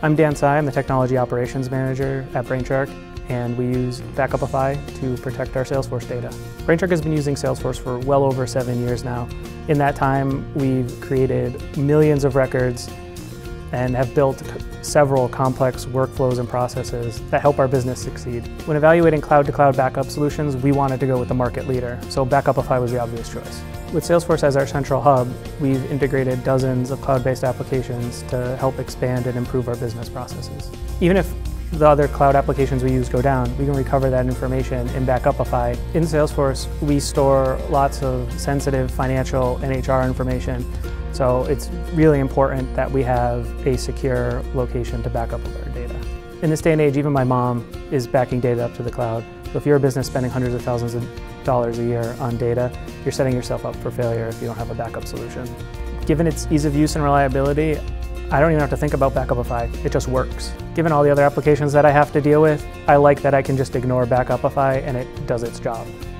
I'm Dan Tsai, I'm the Technology Operations Manager at Brainshark, and we use Backupify to protect our Salesforce data. Brainshark has been using Salesforce for well over 7 years now. In that time, we've created millions of records and have built several complex workflows and processes that help our business succeed. When evaluating cloud-to-cloud backup solutions, we wanted to go with the market leader, so Backupify was the obvious choice. With Salesforce as our central hub, we've integrated dozens of cloud-based applications to help expand and improve our business processes. Even if the other cloud applications we use go down, we can recover that information in Backupify. In Salesforce, we store lots of sensitive financial and HR information, so it's really important that we have a secure location to back up our data. In this day and age, even my mom is backing data up to the cloud. So if you're a business spending hundreds of thousands of dollars a year on data, you're setting yourself up for failure if you don't have a backup solution. Given its ease of use and reliability, I don't even have to think about Backupify, it just works. Given all the other applications that I have to deal with, I like that I can just ignore Backupify and it does its job.